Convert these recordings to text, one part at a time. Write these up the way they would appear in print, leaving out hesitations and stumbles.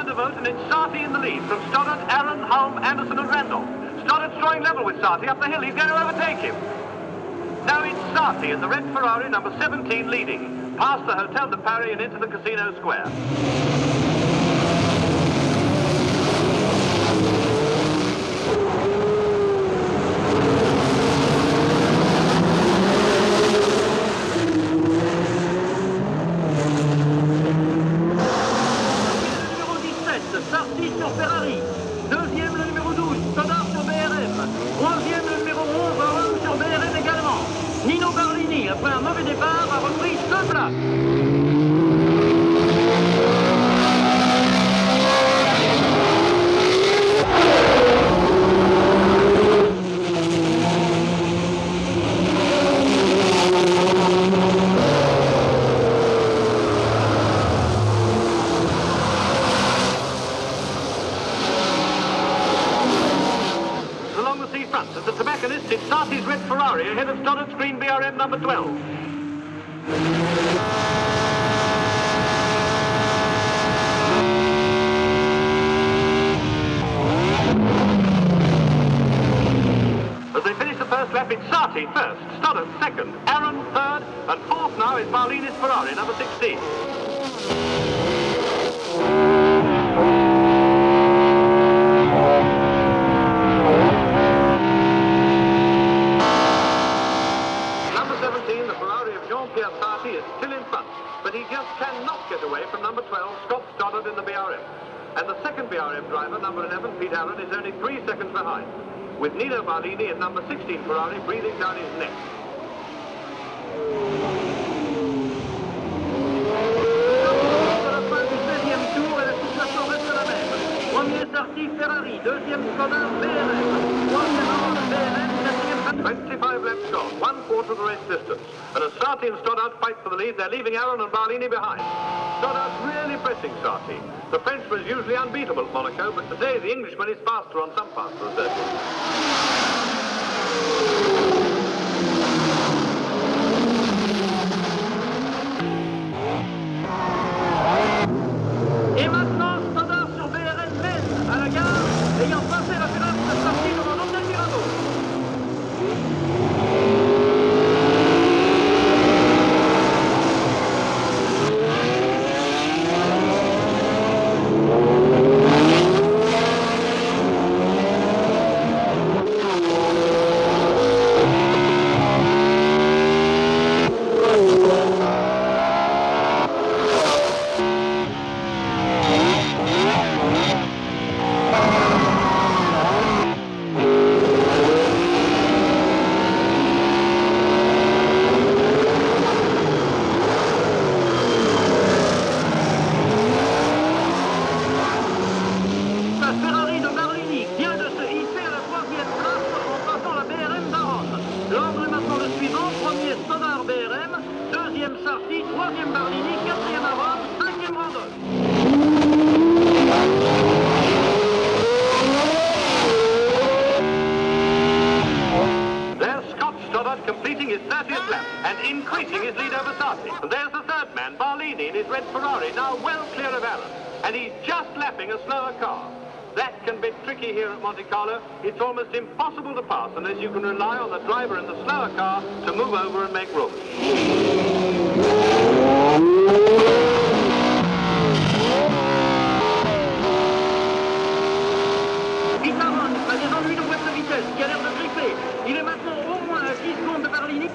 de vote, and it's Sarti in the lead from Stoddard, Aaron, Hulme, Anderson and Randall. Stoddard's drawing level with Sarti up the hill. He's going to overtake him. Now it's Sarti in the red Ferrari, number 17, leading. Past the Hotel de Paris and into the Casino Square. Sarti sur Ferrari. Deuxième, le numéro 12, Stoddard sur BRM. Troisième, le numéro 11, Hulme sur BRM également. Nino Barlini, après un mauvais départ, a repris 2 places. As the tobacconist, it's Sarti's red Ferrari ahead of Stoddard's green BRM number 12. As they finish the first lap, it's Sarti first, Stoddard second, Aaron third, and fourth now is Barlini's Ferrari number 16. Sarti is still in front, but he just cannot get away from number 12, Scott Stoddard in the BRM. And the second BRM driver, number 11, Pete Allen, is only 3 seconds behind, with Nino Barlini in number 16 Ferrari breathing down his neck. Premier Sarti Ferrari, deuxième Stoddard BRM, troisième Hulme BRM, quatrième 25 laps gone, 1/4 of the race distance. And as Sarti and Stoddard fight for the lead, they're leaving Aaron and Barlini behind. Stoddard's really pressing Sarti. The Frenchman is usually unbeatable at Monaco, but today the Englishman is faster on some parts of the circuit. Et maintenant, Stoddard sur BRM mène à la gare, ayant passé la pénale de Sarti devant l'hôtel Mirabeau. Sarti, troisième Barlini, quatrième Aaron, cinquième Randall. There's Scott Stoddard completing his 30th lap and increasing his lead over Sarti. And there's the third man, Barlini, in his red Ferrari, now well clear of Aaron. And he's just lapping a slower car. That can be tricky here at Monte Carlo. It's almost impossible to pass unless you can rely on the driver in the slower car to move over and make room. Aaron a des ennuis de boîte de vitesse qui a l'air de griffer. Il est maintenant au moins à 10 secondes de Barlini.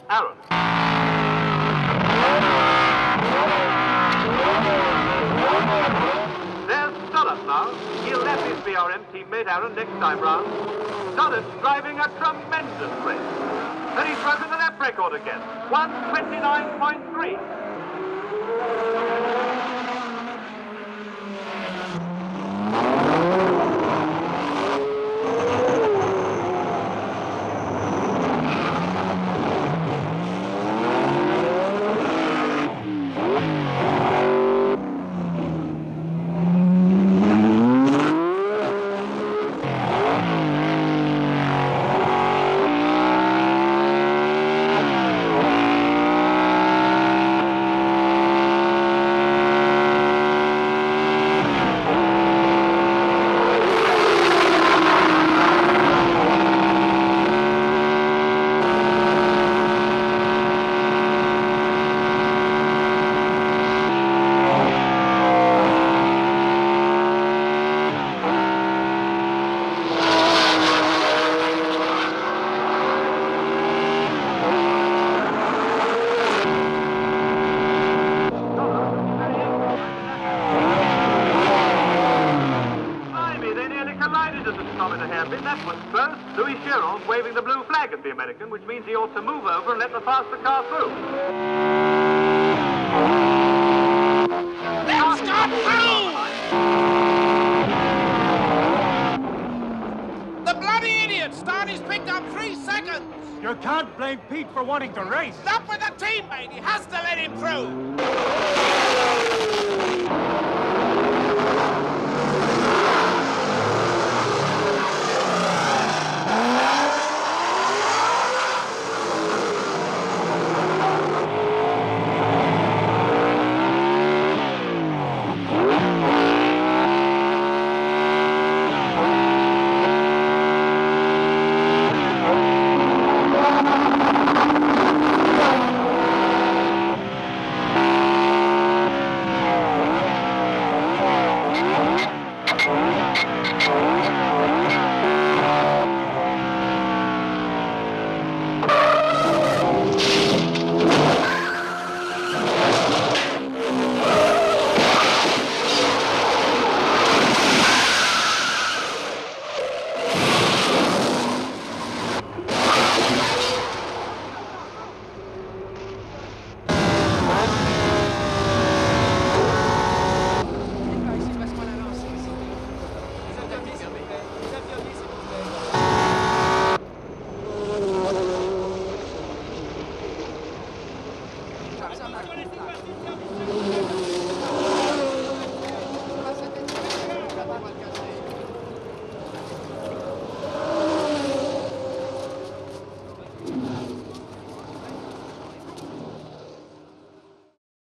Aaron. There's Stoddart now. He'll lap his BRM teammate Aaron next time round. Stoddart's driving a tremendous race. And he's broken the lap record again. 1:29.3. That was close. Louis Chiron's waving the blue flag at the American, which means he ought to move over and let the faster car through. Let's go through! The bloody idiot! Starty's picked up 3 seconds! You can't blame Pete for wanting to race. Not with the teammate! He has to let him through!